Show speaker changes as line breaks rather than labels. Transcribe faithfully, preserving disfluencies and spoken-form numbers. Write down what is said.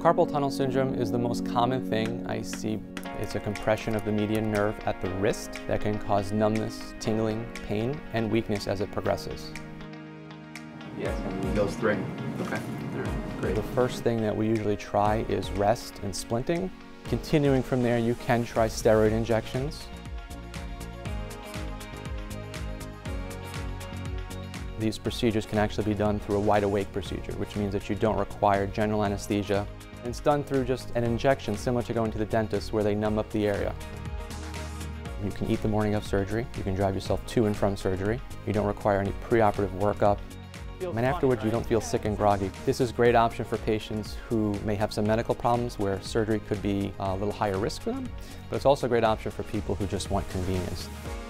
Carpal tunnel syndrome is the most common thing I see. It's a compression of the median nerve at the wrist that can cause numbness, tingling, pain, and weakness as it progresses.
Yes, and those three. Okay, all right, great.
The first thing that we usually try is rest and splinting. Continuing from there, you can try steroid injections. These procedures can actually be done through a wide-awake procedure, which means that you don't require general anesthesia. It's done through just an injection, similar to going to the dentist, where they numb up the area. You can eat the morning of surgery. You can drive yourself to and from surgery. You don't require any preoperative workup. And afterwards, you don't feel sick and groggy. This is a great option for patients who may have some medical problems where surgery could be a little higher risk for them, but it's also a great option for people who just want convenience.